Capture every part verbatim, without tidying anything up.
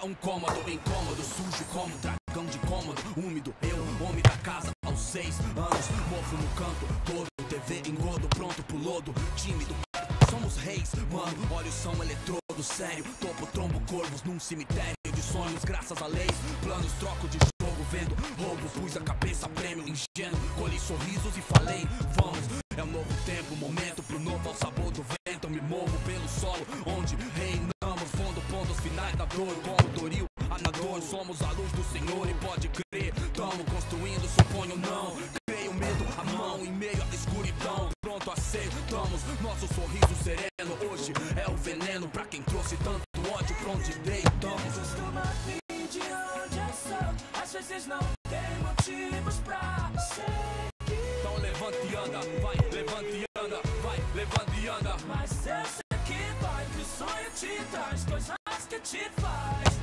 um cômodo incômodo, sujo como dragão de cômodo, úmido. Eu, homem da casa, aos seis anos, mofo no canto todo, T V engodo, pronto pro lodo, tímido. Somos reis, mano, olha o som eletrodo, sério. Topo, trombo, corvos num cemitério de sonhos, graças a leis. Planos, troco de jogo, vendo roubo. Pus a cabeça, prêmio, ingênuo. Colhi sorrisos e falei, vamos. É um novo tempo, momento pro novo ao sabor do vento. Eu me movo pelo solo, onde reinamos. Fundo, pontos finais da dor, como Doril, Anador. Somos a luz do Senhor e pode crer. Tamo construindo, suponho não. Creio medo, a mão em meio à escuridão. Pronto, aceitamos nosso sorriso sereno. Hoje é o veneno pra quem trouxe tanto ódio. Pra onde deitamos? Costuma vir de onde eu sou. Às vezes não tem motivos pra seguir. Então levanta e anda, vai, levanta e anda, vai, levanta e anda. Mas eu sei que vai, que o sonho te traz coisas que te faz.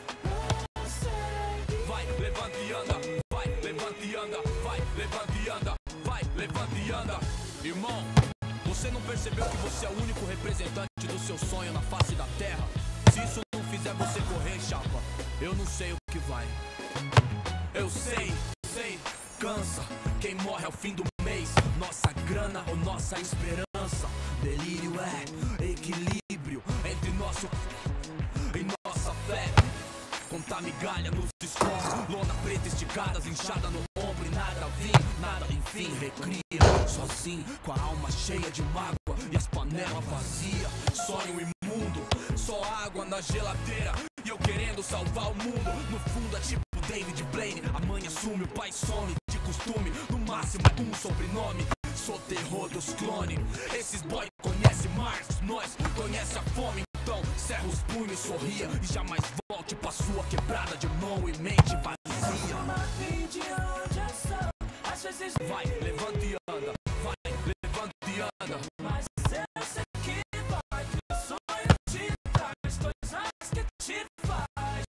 Vai, levanta e anda, vai, levanta e anda, vai, levanta e anda, vai, levanta e anda. Irmão, você não percebeu que você é o único representante do seu sonho na face da terra? Se isso não fizer você correr, chapa, eu não sei o que vai. Eu sei, sei, cansa. Quem morre ao fim do mês, nossa grana ou nossa esperança. Delírio é equilíbrio entre nosso e nossa fé. Contar migalha nos escombros, lona preta esticadas, inchada no ombro e nada vim, nada enfim, recria, sozinho, com a alma cheia de mágoa e as panelas vazias, sonho imundo, só água na geladeira e eu querendo salvar o mundo, no fundo é tipo David Blaine, a mãe assume, o pai some, de costume, no máximo um sobrenome. Sou terror dos clones. Esses boy conhecem Marx, nós conhece a fome. Então cerra os punhos, sorria e jamais volte pra sua quebrada de mão e mente vazia. De onde eu sou. Às vezes vai, levanta e anda, vai, levanta e anda. Mas eu sei que vai, que o sonho te traz coisas que te faz.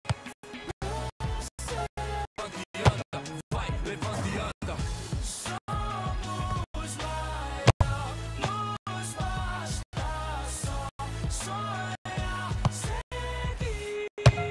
Levanta e anda, vai, levanta e anda. Somos maior, nos basta só sonhar, seguir.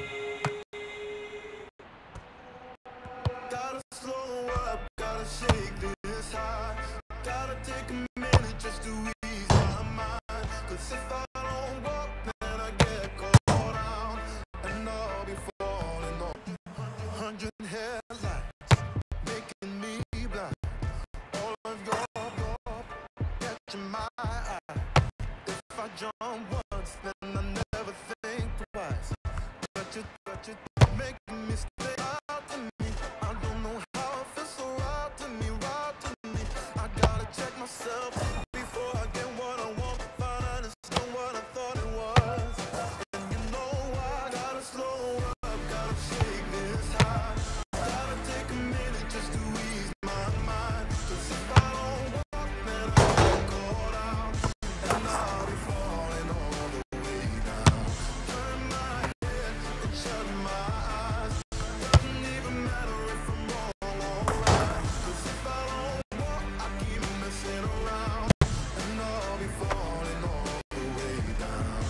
Gotta slow up, gotta shake this high. Gotta take a minute just to ease my mind. Cause if I don't walk, then I get caught out. And I'll be falling on hundred headlights, making me blind. All of your thoughts catching my eye. If I jump once, then I never think twice. But you, but you making me stay out to me. I don't know how it feels so right to me, right to me. I gotta check myself before I get what I want. Find out it's not what I thought it was. And you know I gotta slow up, gotta shake this high. Gotta take a minute just to ease my mind. Cause if I don't walk, then I'll get caught out. And I'll be falling all the way down. Turn my head and shut my eyes. Doesn't even matter if I'm wrong or right. Cause if I don't walk, I keep messing around. And I'll be falling all the way down.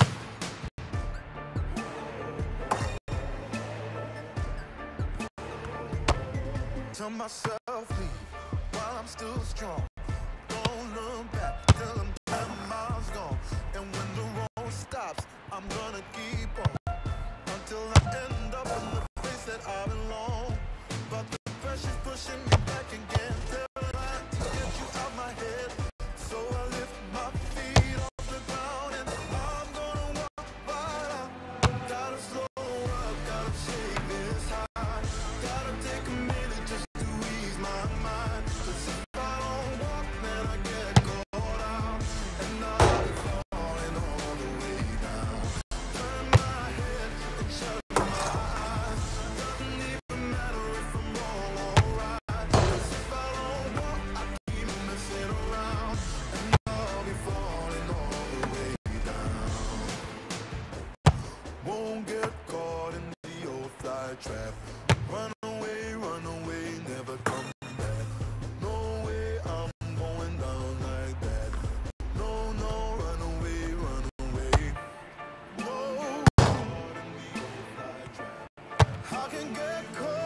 Tell myself leave while I'm still strong. Don't look back till I'm ten miles gone. And when the road stops, I'm gonna keep on until I end up in the place that I belong. But the pressure's pushing me back again. Trying to get you out my head. So I lift my feet off the ground and I'm gonna walk right out. Gotta slow up, gotta shake this high. Gotta take a minute just to ease my mind. Cause if I don't walk, then I get caught out. And I'll be falling all the way down. Turn my head and shut my eyes. Doesn't even matter if I'm wrong or right. Cause if I don't walk, I keep messing around. And I'll be falling all the way down. Won't get caught in the old fly trap. Run away, run away, never come back. No way, I'm going down like that. No, no, run away, run away. No, caught in the old can get cold.